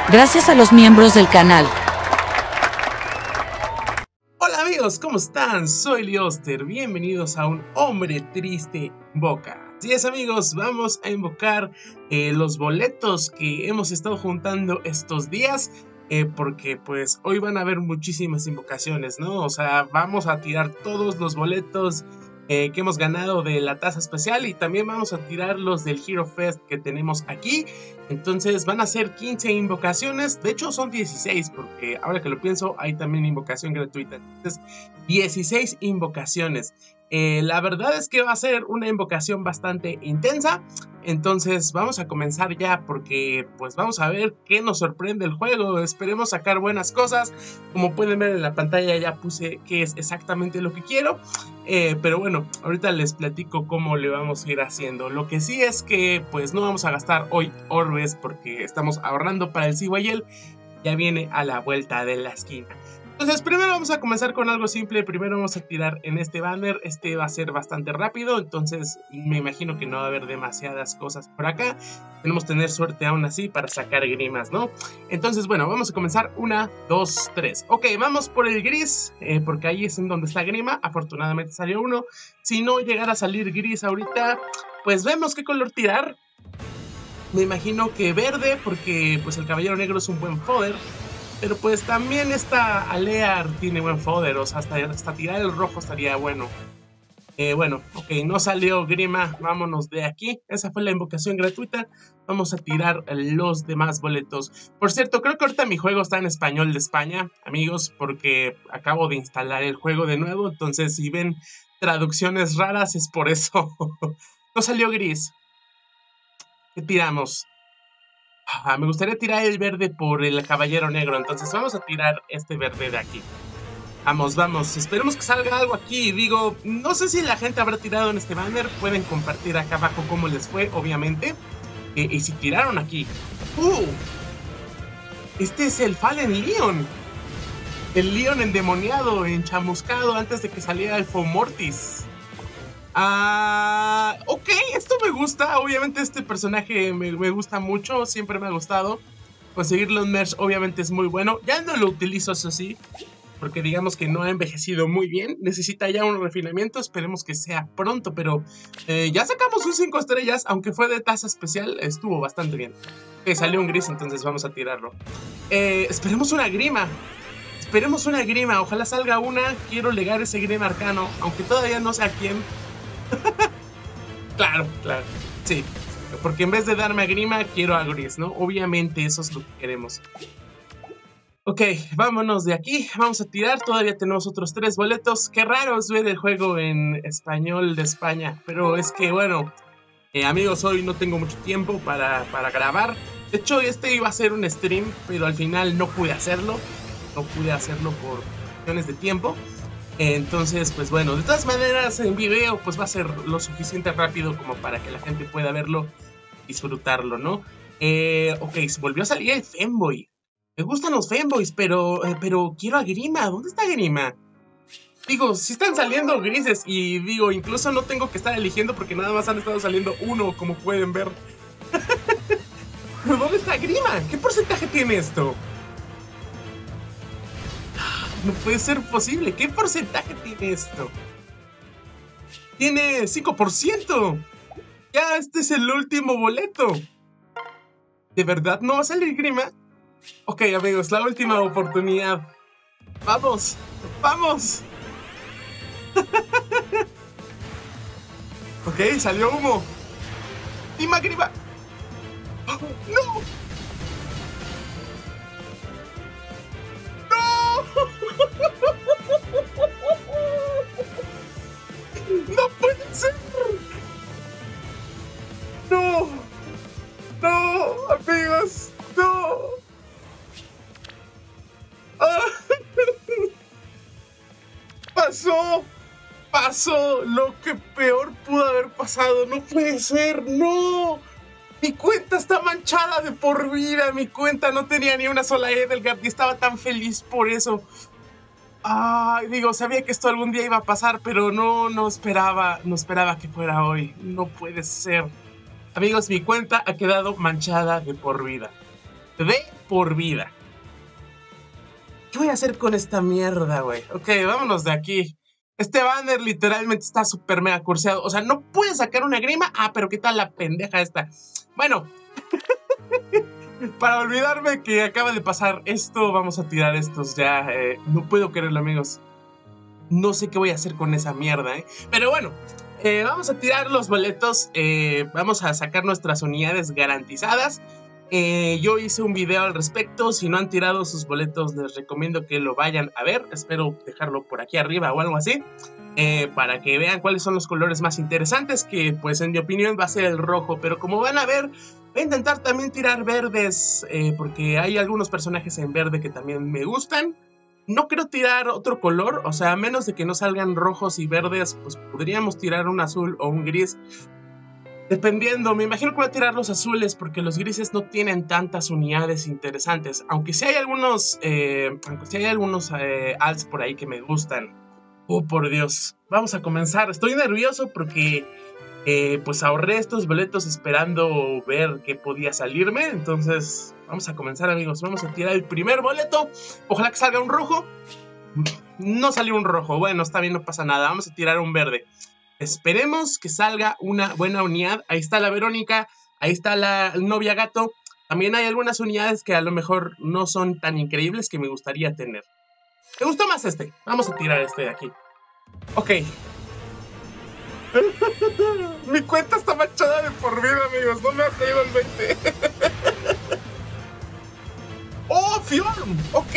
gracias a los miembros del canal. Hola amigos, ¿cómo están? Soy Lioster, bienvenidos a un hombre triste invoca. Así es amigos, vamos a invocar los boletos que hemos estado juntando estos días. Porque pues hoy van a haber muchísimas invocaciones, ¿no? O sea, vamos a tirar todos los boletos que hemos ganado de la taza especial y también vamos a tirar los del Hero Fest que tenemos aquí. Entonces van a ser 15 invocaciones, de hecho son 16 porque ahora que lo pienso hay también invocación gratuita. Entonces 16 invocaciones. La verdad es que va a ser una invocación bastante intensa. Entonces vamos a comenzar ya porque pues vamos a ver qué nos sorprende el juego. Esperemos sacar buenas cosas. Como pueden ver en la pantalla ya puse qué es exactamente lo que quiero. Pero bueno, ahorita les platico cómo le vamos a ir haciendo. Lo que sí es que pues no vamos a gastar hoy orbes porque estamos ahorrando para el CYL. Ya viene a la vuelta de la esquina. Entonces primero vamos a comenzar con algo simple. Primero vamos a tirar en este banner. Este va a ser bastante rápido, entonces me imagino que no va a haber demasiadas cosas por acá. Tenemos que tener suerte aún así para sacar grimas, ¿no? Entonces bueno, vamos a comenzar. 1, 2, 3. Ok, vamos por el gris, porque ahí es en donde está grima. Afortunadamente salió uno. Si no llegara a salir gris ahorita, pues vemos qué color tirar. Me imagino que verde, porque pues el caballero negro es un buen fodder. Pero pues también esta Alear tiene buen fodder, o sea, hasta tirar el rojo estaría bueno. Bueno, ok, no salió grima, vámonos de aquí. Esa fue la invocación gratuita. Vamos a tirar los demás boletos. Por cierto, creo que ahorita mi juego está en español de España, amigos, porque acabo de instalar el juego de nuevo. Entonces, si ven traducciones raras, es por eso. No salió gris. ¿Qué tiramos? Me gustaría tirar el verde por el caballero negro, entonces vamos a tirar este verde de aquí. Vamos, vamos, esperemos que salga algo aquí. Digo, no sé si la gente habrá tirado en este banner. Pueden compartir acá abajo cómo les fue, obviamente. Y si tiraron aquí. Este es el Fallen Leon. El Leon endemoniado, enchamuscado antes de que saliera el Fomortis. Ok, esto me gusta. Obviamente este personaje me gusta mucho. Siempre me ha gustado. Conseguir los merch obviamente es muy bueno. Ya no lo utilizo, eso sí, porque digamos que no ha envejecido muy bien. Necesita ya un refinamiento. Esperemos que sea pronto. Pero ya sacamos un 5 estrellas. Aunque fue de taza especial, estuvo bastante bien. Salió un gris, entonces vamos a tirarlo. Esperemos una grima. Esperemos una grima. Ojalá salga una. Quiero legar ese grima arcano, aunque todavía no sé a quién. Claro, claro, sí, porque en vez de darme a grima, quiero a gris, ¿no? Obviamente eso es lo que queremos. Ok, vámonos de aquí, vamos a tirar, todavía tenemos otros 3 boletos. Qué raro es ver el juego en español de España, pero es que bueno, amigos, hoy no tengo mucho tiempo para grabar. De hecho, este iba a ser un stream, pero al final no pude hacerlo. No pude hacerlo por cuestiones de tiempo. Entonces, pues bueno, de todas maneras en video pues va a ser lo suficiente rápido como para que la gente pueda verlo, disfrutarlo, ¿no? Ok, volvió a salir el Femboy. Me gustan los Femboys, pero quiero a Grima. ¿Dónde está Grima? Digo, sí están saliendo grises y digo, incluso no tengo que estar eligiendo porque nada más han estado saliendo uno, como pueden ver. ¿Pero dónde está Grima? ¿Qué porcentaje tiene esto? No puede ser posible. ¿Qué porcentaje tiene esto? Tiene 5%. Ya, este es el último boleto. ¿De verdad no va a salir grima? Ok, amigos, la última oportunidad. ¡Vamos! ¡Vamos! Ok, salió humo. ¡Dima grima! ¡Oh, ¡no! ¡No puede ser! ¡No! ¡No! ¡Amigos! ¡No! ¡Pasó! ¡Pasó! Lo que peor pudo haber pasado. ¡No puede ser! ¡No! Mi cuenta está manchada de por vida. Mi cuenta no tenía ni una sola Edelgard y estaba tan feliz por eso. Digo, sabía que esto algún día iba a pasar, pero no esperaba que fuera hoy. No puede ser. Amigos, mi cuenta ha quedado manchada de por vida. de por vida. ¿Qué voy a hacer con esta mierda, güey? Ok, vámonos de aquí. Este banner literalmente está súper mega curseado. O sea, no puede sacar una grima. Ah, pero ¿qué tal la pendeja esta? Bueno, para olvidarme que acaba de pasar esto, vamos a tirar estos ya. No puedo creerlo, amigos. No sé qué voy a hacer con esa mierda, Pero bueno, vamos a tirar los boletos. Vamos a sacar nuestras unidades garantizadas. Yo hice un video al respecto. Si no han tirado sus boletos, les recomiendo que lo vayan a ver. Espero dejarlo por aquí arriba o algo así, para que vean cuáles son los colores más interesantes, que pues en mi opinión va a ser el rojo. Pero como van a ver, voy a intentar también tirar verdes, porque hay algunos personajes en verde que también me gustan. No quiero tirar otro color, o sea, a menos de que no salgan rojos y verdes, pues podríamos tirar un azul o un gris. Dependiendo, me imagino que voy a tirar los azules porque los grises no tienen tantas unidades interesantes. Aunque sí hay algunos, alts por ahí que me gustan. Oh, por Dios. Vamos a comenzar. Estoy nervioso porque pues ahorré estos boletos esperando ver qué podía salirme. Entonces, vamos a comenzar, amigos. Vamos a tirar el primer boleto. Ojalá que salga un rojo. No salió un rojo. Bueno, está bien, no pasa nada. Vamos a tirar un verde. Esperemos que salga una buena unidad. Ahí está la Verónica, ahí está la novia gato. También hay algunas unidades que a lo mejor no son tan increíbles que me gustaría tener. ¿Te gustó más este? Vamos a tirar este de aquí. Ok. Mi cuenta está manchada de por vida, amigos. No me ha caído el 20. ¡Oh, Fjorm! Ok.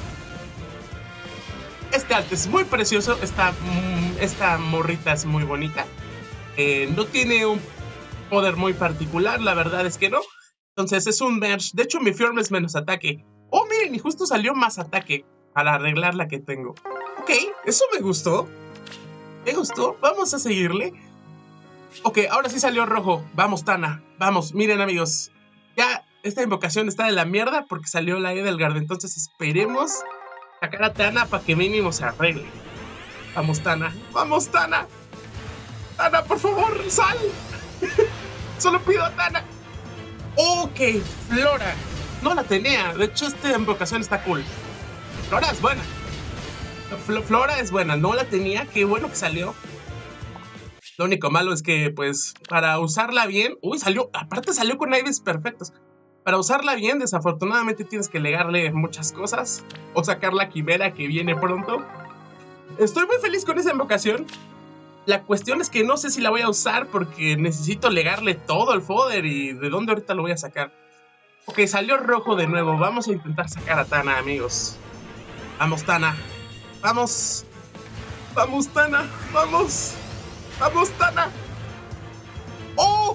Este arte es muy precioso. Esta morrita es muy bonita. No tiene un poder muy particular, la verdad es que no. Entonces es un merge. De hecho, mi Fjorm es menos ataque. Oh, miren, y justo salió más ataque para arreglar la que tengo. Ok, eso me gustó. Me gustó. Vamos a seguirle. Ok, ahora sí salió rojo. Vamos, Tana. Vamos, miren, amigos. Ya esta invocación está de la mierda porque salió la Edelgard. Entonces esperemos sacar a Tana para que mínimo se arregle. Vamos, Tana. Vamos, Tana. Tana, por favor, sal. Solo pido a Tana. Ok, Flora. No la tenía. De hecho, esta invocación está cool. Flora es buena. Flora es buena. No la tenía. Qué bueno que salió. Lo único malo es que, pues, para usarla bien... Uy, salió... Aparte salió con naves perfectos. Para usarla bien, desafortunadamente tienes que legarle muchas cosas. O sacar la quimera que viene pronto. Estoy muy feliz con esa invocación. La cuestión es que no sé si la voy a usar porque necesito legarle todo al fodder. ¿Y de dónde ahorita lo voy a sacar? Ok, salió rojo de nuevo. Vamos a intentar sacar a Tana, amigos. Vamos, Tana. Vamos. Vamos, Tana. Vamos. Vamos, Tana. ¡Oh!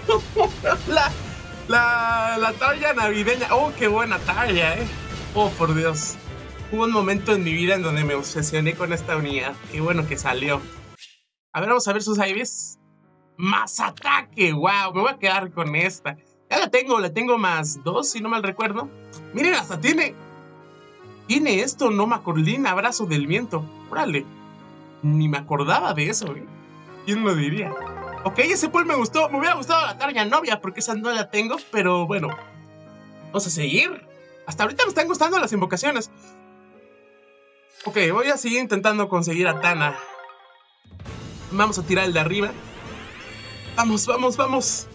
La talla navideña. ¡Oh, qué buena talla, Oh, por Dios. Hubo un momento en mi vida en donde me obsesioné con esta unidad. Qué bueno que salió. A ver, vamos a ver sus IVs. ¡Más ataque! ¡Wow! Me voy a quedar con esta. Ya la tengo más 2, si no mal recuerdo. Miren, hasta tiene esto, no Macorlín, abrazo del viento. Órale. Ni me acordaba de eso, ¿Quién lo diría? Ok, ese pool me gustó. Me hubiera gustado la Tarja novia porque esa no la tengo. Pero bueno, vamos a seguir. Hasta ahorita me están gustando las invocaciones. Ok, voy a seguir intentando conseguir a Tana. Vamos a tirar el de arriba. Vamos, vamos, vamos.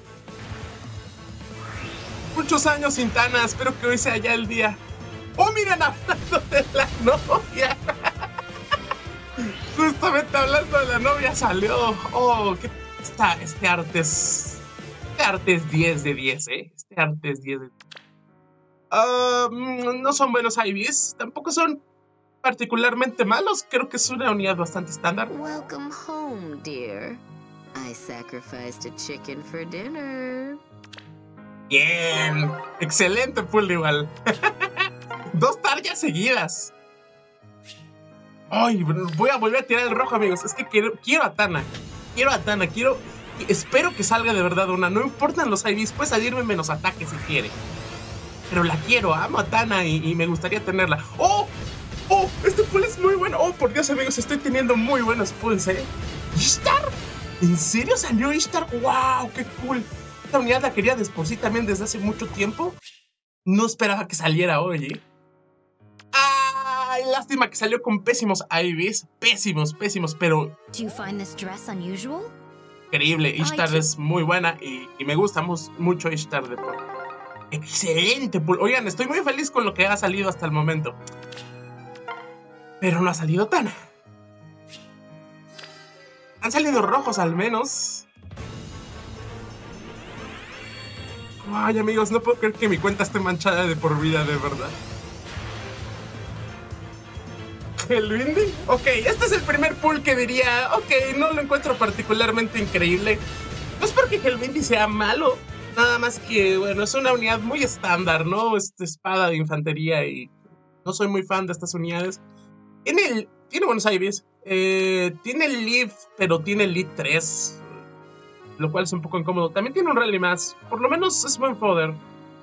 Muchos años sin Tana. Espero que hoy sea ya el día. ¡Oh, miren! Hablando de la novia. Justamente hablando de la novia salió. Oh, ¿qué está? Este arte es 10 de 10, Este arte es 10 de 10. No son buenos IVs. Tampoco son particularmente malos. Creo que es una unidad bastante estándar. Welcome home, dear. I sacrificed a chicken for dinner. Bien. Excelente pool igual. 2 tarjas seguidas. Ay, voy a volver a tirar el rojo, amigos. Es que quiero a Tana. Espero que salga de verdad una. No importan los IVs, puede salirme menos ataque si quiere. Pero la quiero, amo a Tana y me gustaría tenerla. ¡Oh! ¡Oh! Este pool es muy bueno. Oh, por Dios, amigos, estoy teniendo muy buenos pools, ¿Ishtar? ¿En serio salió Ishtar? ¡Wow! ¡Qué cool! Esta unidad la quería desposir también desde hace mucho tiempo. No esperaba que saliera hoy, ¿eh? ¡Ay! Lástima que salió con pésimos IVs. Pésimos, pero Do you find this dress unusual? increíble. Ishtar es muy buena y me gusta mucho Ishtar de Pool. Excelente Pool. Oigan, estoy muy feliz con lo que ha salido hasta el momento. Pero no ha salido Tana. Han salido rojos al menos. Ay, amigos, no puedo creer que mi cuenta esté manchada de por vida, de verdad. ¿Helvindy? Ok, este es el primer pool que diría, ok, no lo encuentro particularmente increíble. No es porque Helvindy sea malo, nada más que, bueno, es una unidad muy estándar, ¿no? Espada de infantería y no soy muy fan de estas unidades. Tiene buenos IVs, tiene el Leaf, pero tiene el Lead 3. Lo cual es un poco incómodo. También tiene un rally más. Por lo menos es buen fodder.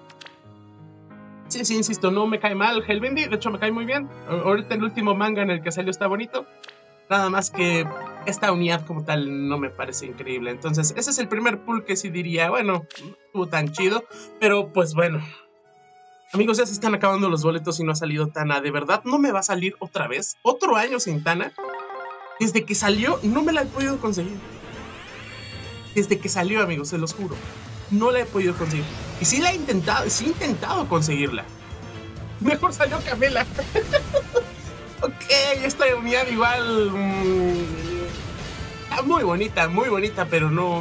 Sí, insisto, no me cae mal Helvindy. De hecho, me cae muy bien. Ahorita el último manga en el que salió está bonito. Nada más que esta unidad como tal no me parece increíble. Entonces, ese es el primer pool que sí diría, bueno, no estuvo tan chido. Pero, pues bueno. Amigos, ya se están acabando los boletos y no ha salido Tana. ¿De verdad no me va a salir otra vez? ¿Otro año sin Tana? Desde que salió, no me la he podido conseguir. Desde que salió, amigos, se los juro. No la he podido conseguir. Y sí la he intentado, sí he intentado conseguirla. Mejor salió Camela. Ok, esta unidad igual... muy bonita, pero no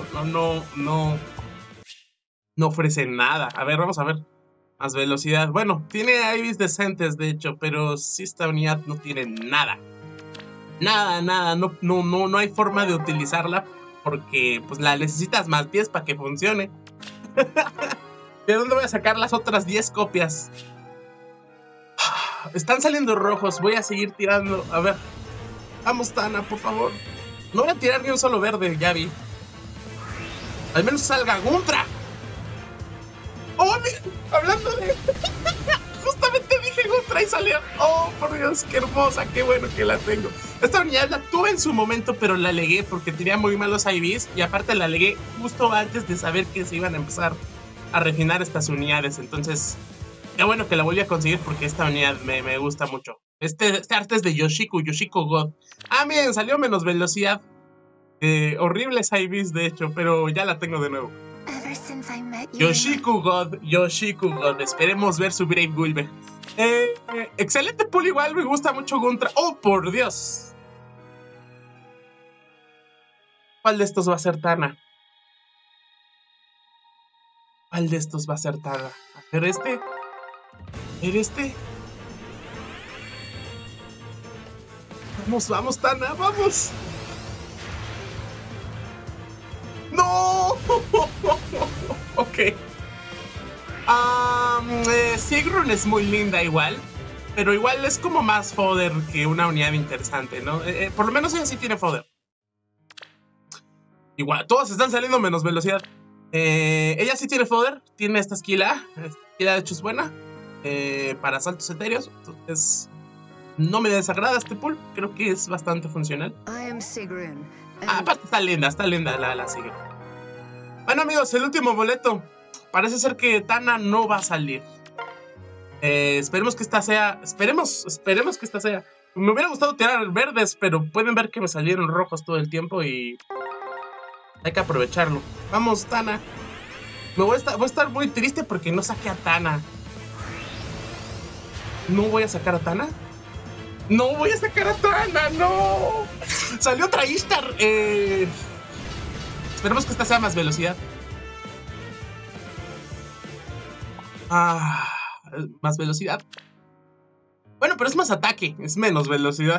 ofrece nada. A ver, vamos a ver. Más velocidad. Bueno, tiene IVs decentes, de hecho, pero sí esta unidad no tiene nada. Nada. No hay forma de utilizarla. Porque pues la necesitas más 10 para que funcione. ¿De dónde voy a sacar las otras 10 copias? Están saliendo rojos. Voy a seguir tirando. A ver. Vamos, Tana, por favor. No voy a tirar ni un solo verde, ya vi. Al menos salga Guntra. ¡Oh, miren! Hablando de... Justamente dije Guntra y salió. ¡Oh, por Dios! ¡Qué hermosa! ¡Qué bueno que la tengo! Esta unidad la tuve en su momento, pero la legué porque tenía muy malos IVs. Y aparte la legué justo antes de saber que se iban a empezar a refinar estas unidades. Entonces, qué bueno que la volví a conseguir porque esta unidad me gusta mucho. Este arte es de Yoshiko God. Ah, miren, salió menos velocidad. Horribles IVs, de hecho, pero ya la tengo de nuevo. Yoshiko God. Esperemos ver su Brave Gulbe. Excelente pool igual, me gusta mucho Guntra. ¡Oh, por Dios! ¿Cuál de estos va a ser Tana? A ver este. Vamos, Tana, vamos. ¡No! Ok. Sigrun es muy linda igual. Pero igual es como más fodder que una unidad interesante, ¿no? Por lo menos ella sí tiene fodder. Igual, todos están saliendo menos velocidad. Ella sí tiene fodder. Tiene esta esquila. Esquila de hecho es buena. Para saltos etéreos. Entonces, no me desagrada este pool. Creo que es bastante funcional. Aparte está linda la Sigrun. Bueno, amigos, el último boleto. Parece ser que Tana no va a salir. Esperemos que esta sea. Esperemos que esta sea. Me hubiera gustado tirar verdes, pero pueden ver que me salieron rojos todo el tiempo y hay que aprovecharlo. Vamos, Tana. Voy a estar muy triste porque no saqué a Tana. ¿No voy a sacar a Tana? ¡No voy a sacar a Tana! ¡No! Salió otra Ishtar. Esperemos que esta sea más velocidad. Más velocidad. Bueno, pero es más ataque, es menos velocidad.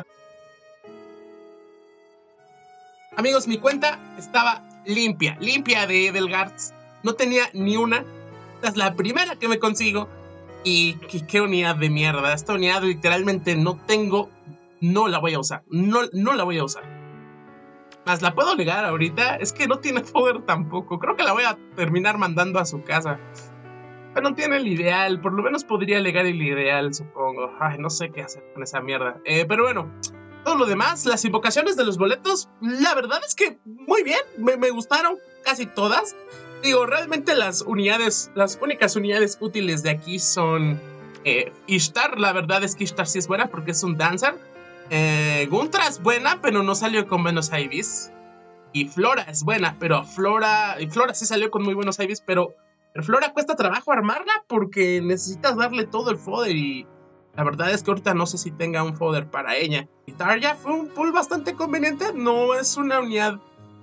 Amigos, mi cuenta estaba limpia de Edelgards. No tenía ni una. Esta es la primera que me consigo. Y qué unidad de mierda. Esta unidad literalmente no tengo. No la voy a usar. No la voy a usar. Más la puedo legar ahorita. Es que no tiene poder tampoco. Creo que la voy a terminar mandando a su casa. Pero no tiene el ideal. Por lo menos podría legar el ideal, supongo. Ay, no sé qué hacer con esa mierda. Pero bueno. Todo lo demás, las invocaciones de los boletos, la verdad es que muy bien, me gustaron casi todas. Digo, realmente las únicas unidades útiles de aquí son Ishtar. La verdad es que Ishtar sí es buena porque es un dancer. Guntra es buena, pero no salió con buenos IVs. Y Flora es buena, pero Flora sí salió con muy buenos IVs, pero Flora cuesta trabajo armarla porque necesitas darle todo el fodder y la verdad es que ahorita no sé si tenga un fodder para ella. Y Tarja fue un pull bastante conveniente, no es una unidad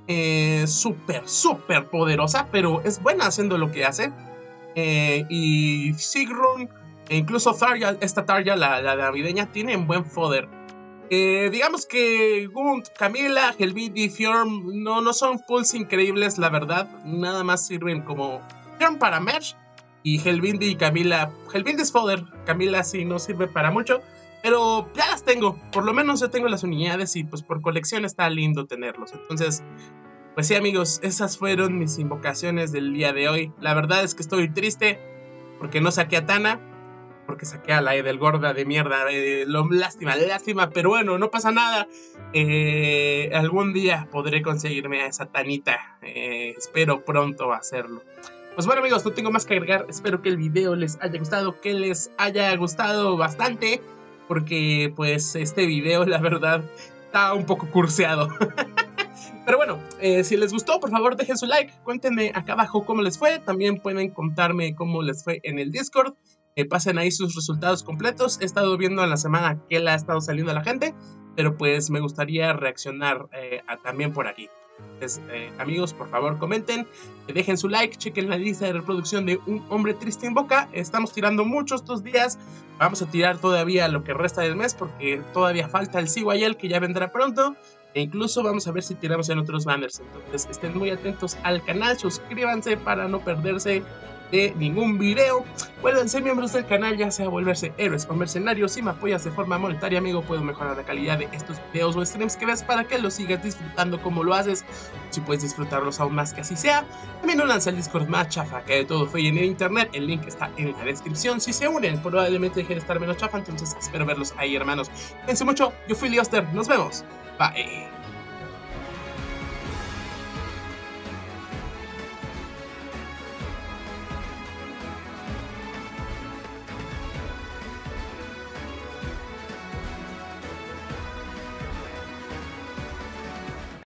súper poderosa, pero es buena haciendo lo que hace. Y Sigrun e incluso Tarja, esta Tarja, la navideña, tienen buen fodder. Digamos que Gunt, Camila, Helvindi y Fjorm no son pulls increíbles, la verdad. Nada más sirven como Fjorm para merge. Y Helvindi y Camila. Helvindi es fodder, Camila sí no sirve para mucho. Pero ya las tengo, por lo menos yo tengo las unidades y pues por colección está lindo tenerlos. Entonces, pues sí amigos, esas fueron mis invocaciones del día de hoy. La verdad es que estoy triste porque no saqué a Tana. Porque saqué a la Edelgorda de mierda. Lástima, pero bueno, no pasa nada. Algún día podré conseguirme a esa Tanita. Espero pronto hacerlo. Pues bueno amigos, no tengo más que agregar. Espero que el video les haya gustado, que les haya gustado bastante. Porque pues este video la verdad está un poco curseado. Pero bueno, si les gustó, por favor dejen su like. Cuéntenme acá abajo cómo les fue. También pueden contarme cómo les fue en el Discord. Pasen ahí sus resultados completos. He estado viendo en la semana que le ha estado saliendo a la gente, pero pues me gustaría reaccionar también por aquí. Entonces, amigos, por favor comenten, dejen su like, chequen la lista de reproducción de Un Hombre Triste Invoca. Estamos tirando mucho estos días. Vamos a tirar todavía lo que resta del mes porque todavía falta el CYL que ya vendrá pronto. E incluso vamos a ver si tiramos en otros banners. Entonces estén muy atentos al canal, suscríbanse para no perderse de ningún video. Vuélvanse miembros del canal, ya sea volverse héroes o mercenarios. Si me apoyas de forma monetaria, amigo, puedo mejorar la calidad de estos videos o streams que ves para que los sigas disfrutando como lo haces. Si puedes disfrutarlos aún más, que así sea. También únanse al Discord más chafa que de todo fue en el internet. El link está en la descripción. Si se unen, probablemente dejen de estar menos chafa. Entonces espero verlos ahí, hermanos. Cuídense mucho. Yo fui Lioster. Nos vemos. Bye.